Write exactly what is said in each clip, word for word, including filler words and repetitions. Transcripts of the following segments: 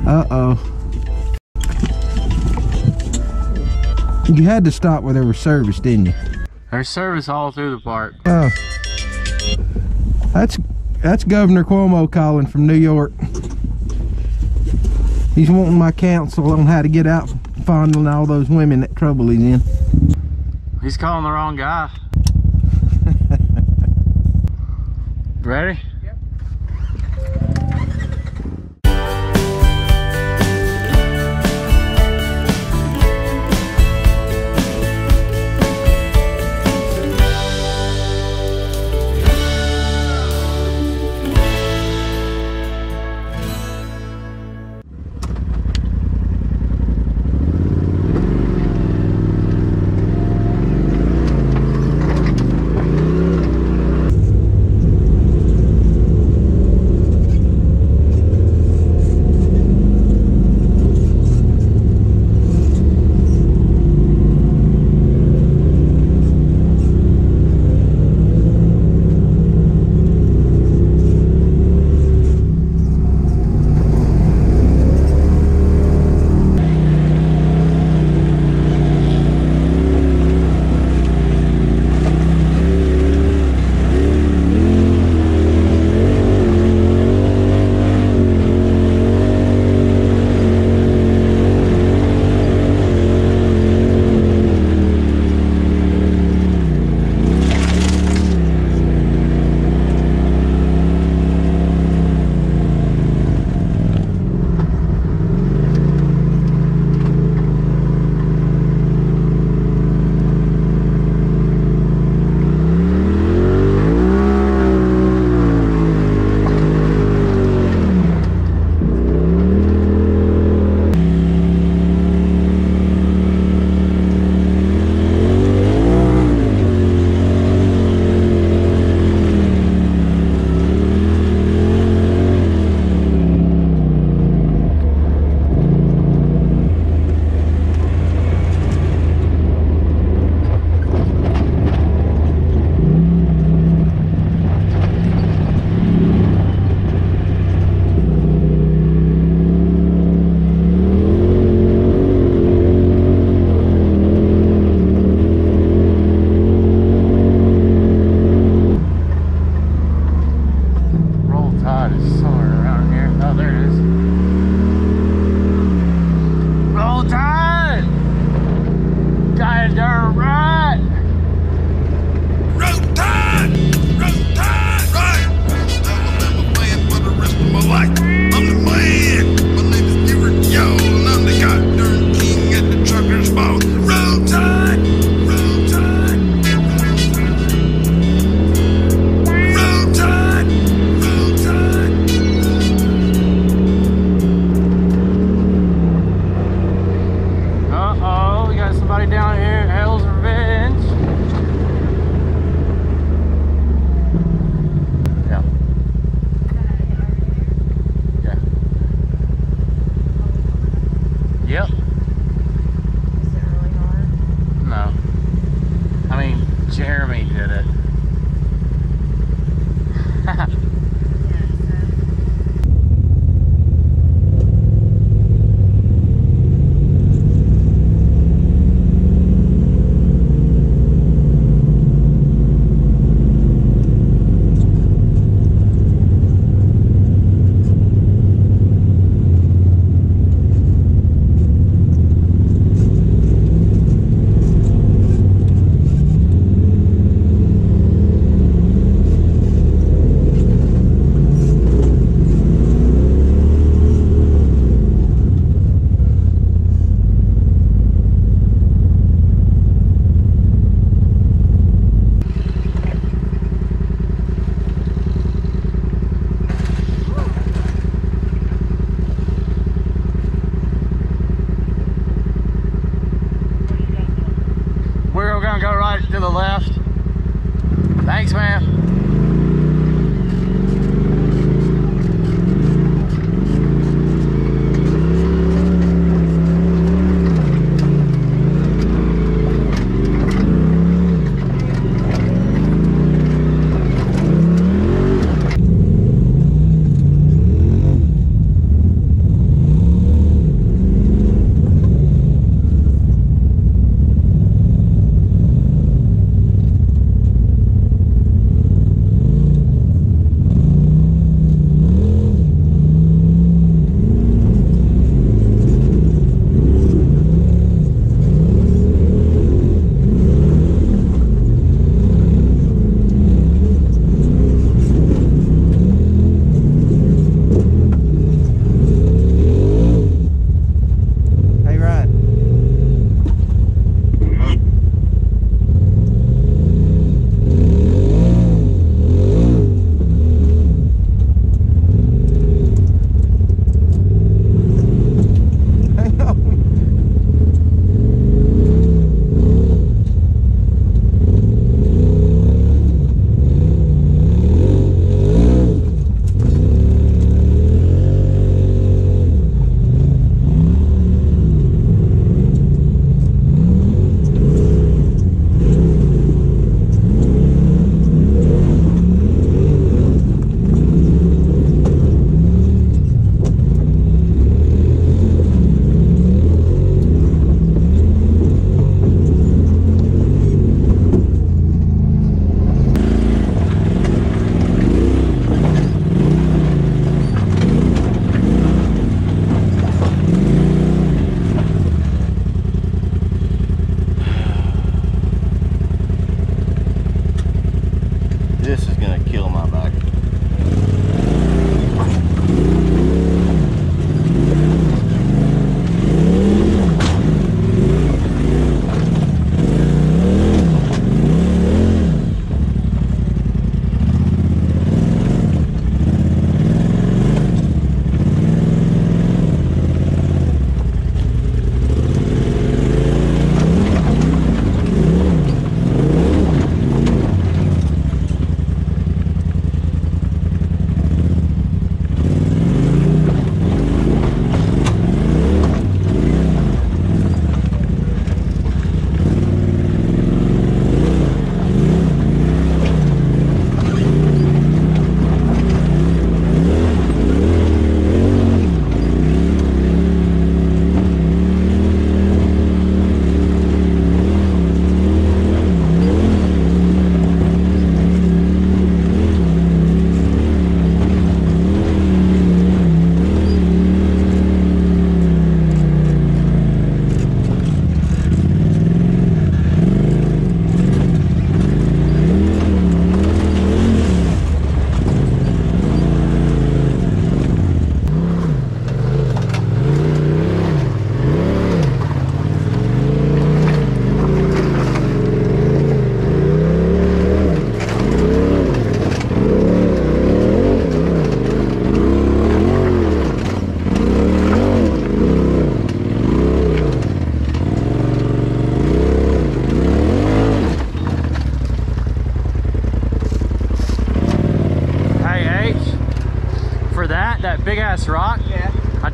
Uh-oh. You had to stop where there was service, didn't you? There's service all through the park. Oh. That's that's Governor Cuomo calling from New York. He's wanting my counsel on how to get out fondling all those women that trouble he's in. He's calling the wrong guy. Ready? Yep.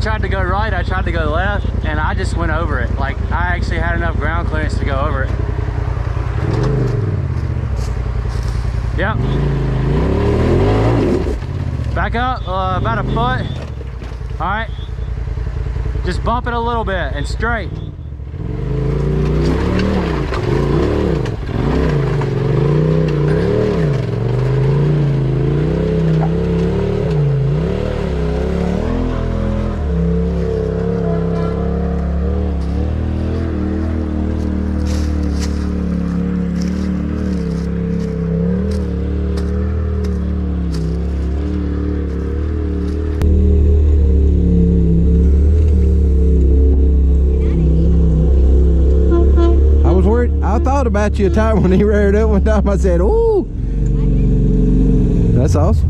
tried to go right, I tried to go left, and I just went over it. Like, I actually had enough ground clearance to go over it. Yep. Back up uh, about a foot. All right. Just bump it a little bit and straight. I thought about you a time when he reared up one time. I said, "Ooh, that's awesome."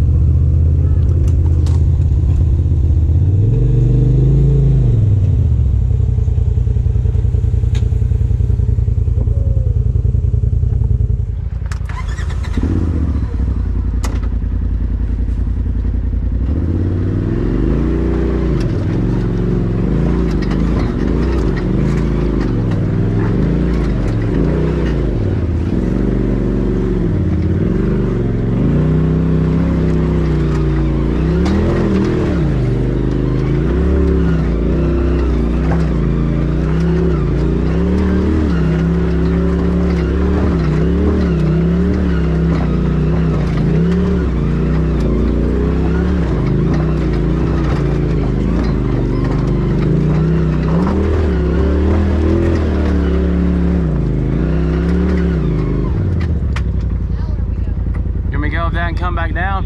And come back down.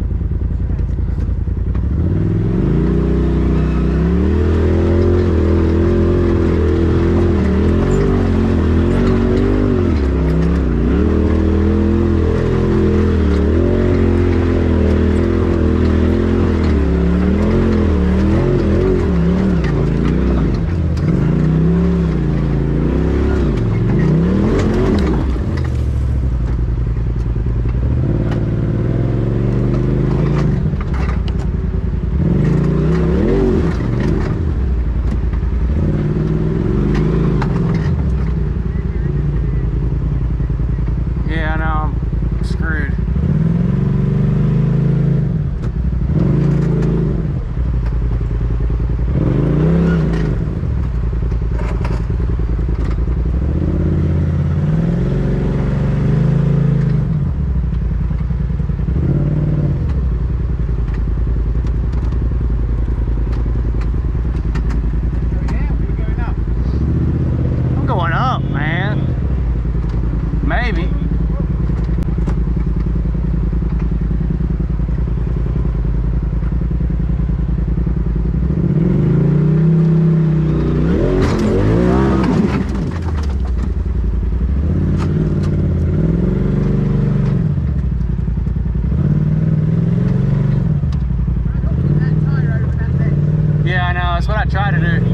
That's what I try to do.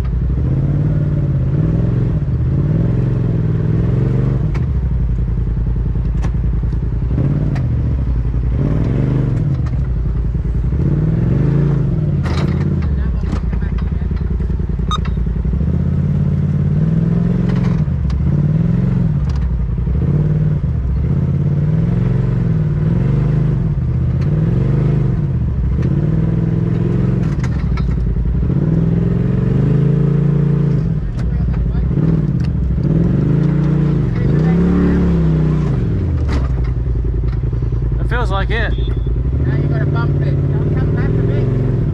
Feels like it. Now you gotta bump it. Don't come back a bit.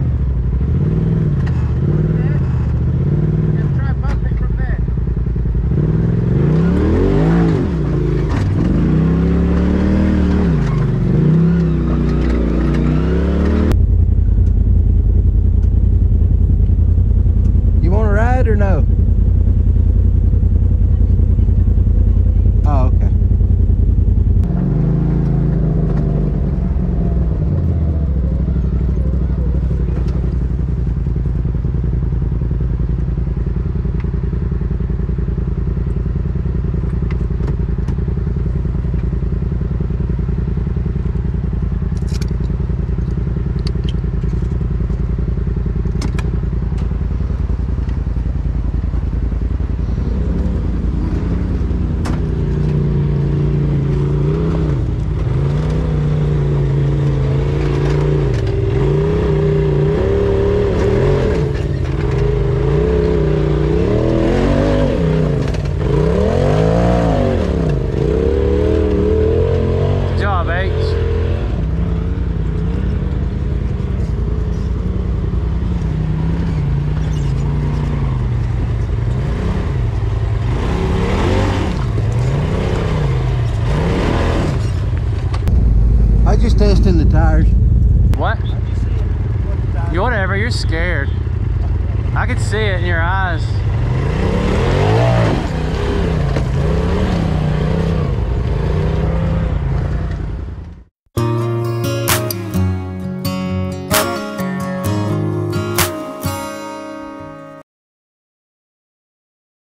Just try and bump it from there. You want to ride or no? Oh, okay. testing the tires. What? You whatever, you're scared. I could see it in your eyes.